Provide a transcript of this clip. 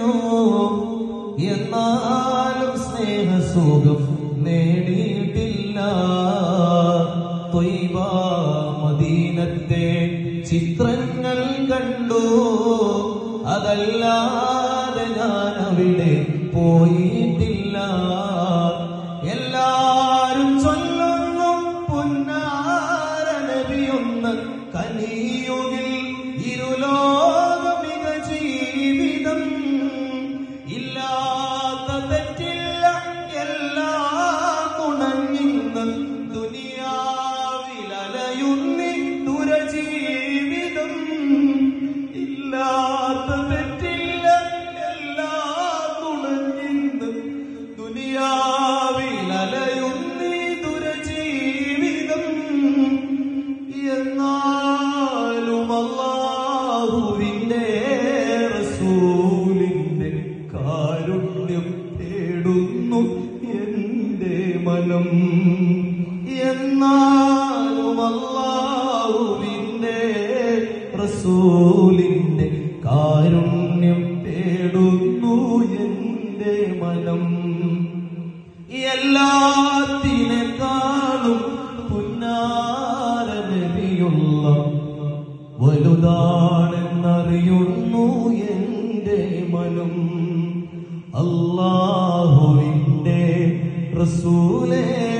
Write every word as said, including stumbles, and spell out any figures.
കഴിഞ്ഞു, എന്നാലും സ്നേഹസുഖം നേടിയിട്ടില്ല. ത്വയ്ബ മദീനത്തെ ചിത്രങ്ങൾ കണ്ടു, അതല്ലാതെ ഞാൻ അവിടെ പോയിട്ടില്ല. എല്ലാരും ചൊല്ലുന്നു പുന്നാര നബിയൊന്ന് കനിയുകിൽ ഇരുലോകമിക ജീവിതം. ഇല്ലാത്ത തെറ്റില്ല എല്ലാം ഉണങ്ങിന്ന് ദുനിയാവിലലയുന്നി ദുരജീവിതം. ഇല്ലാത്ത തെറ്റില്ല എല്ലാം ഉണങ്ങിന്ന് ദുനിയാവിലലയുന്നി ദുരജീവിതം. എന്നാലും അല്ലാഹുവിന്റെ റസൂലിന്റെ കാരുണ്യം തേടുന്നു എന്റെ മനം. എന്നാലും അല്ലാഹുവിന്റെ റസൂലിന്റെ കാരുണ്യം തേടുന്നു എന്റെ മനം. എല്ലാത്തിനെക്കാളും പുന്നാര നബിയുള്ള വലുതാണെന്നറിയുന്നു എന്റെ മനം. അല്ലാഹുവിന്റെ റസൂലേ